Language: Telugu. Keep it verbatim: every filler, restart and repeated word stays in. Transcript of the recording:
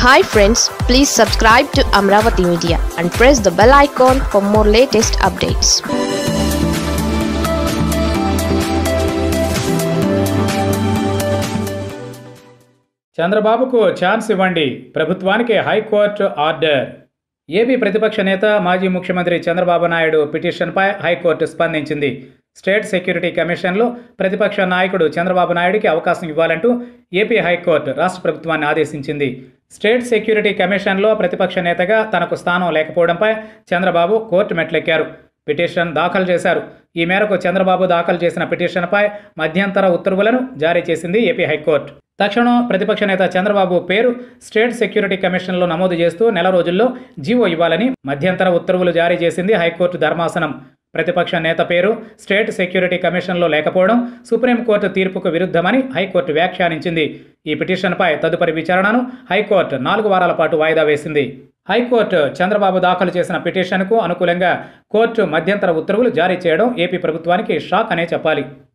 Hi friends, please subscribe to Amravati Media and press the bell icon for more latest updates. చంద్రబాబుకు ఛాన్స్ ఇవ్వండి, ప్రభుత్వానికి హైకోర్టు ఆర్డర్. ఏపీ ప్రతిపక్ష నేత మాజీ ముఖ్యమంత్రి చంద్రబాబు నాయుడు పిటిషన్పై హైకోర్టు స్పందించింది. స్టేట్ సెక్యూరిటీ కమిషన్లో ప్రతిపక్ష నాయకుడు చంద్రబాబు నాయుడికి అవకాశం ఇవ్వాలంటూ ఏపీ హైకోర్టు రాష్ట్ర ప్రభుత్వాన్ని ఆదేశించింది. స్టేట్ సెక్యూరిటీ కమిషన్లో ప్రతిపక్ష నేతగా తనకు స్థానం లేకపోవడంపై చంద్రబాబు కోర్టు మెట్లెక్కారు. పిటిషన్ దాఖలు చేశారు. ఈ మేరకు చంద్రబాబు దాఖలు చేసిన పిటిషన్పై మధ్యంతర ఉత్తర్వులను జారీ చేసింది ఏపీ హైకోర్టు. తక్షణం ప్రతిపక్ష నేత చంద్రబాబు పేరు స్టేట్ సెక్యూరిటీ కమిషన్లో నమోదు చేస్తూ నెల రోజుల్లో జీవో ఇవ్వాలని మధ్యంతర ఉత్తర్వులు జారీ చేసింది హైకోర్టు ధర్మాసనం. ప్రతిపక్ష నేత పేరు స్టేట్ సెక్యూరిటీ కమిషన్లో లేకపోవడం సుప్రీంకోర్టు తీర్పుకు విరుద్ధమని హైకోర్టు వ్యాఖ్యానించింది. ఈ పిటిషన్పై తదుపరి విచారణను హైకోర్టు నాలుగు వారాల పాటు వాయిదా వేసింది. హైకోర్టు చంద్రబాబు దాఖలు చేసిన పిటిషన్కు అనుకూలంగా కోర్టు మధ్యంతర ఉత్తర్వులు జారీ చేయడం ఏపీ ప్రభుత్వానికి షాక్ అనే చెప్పాలి.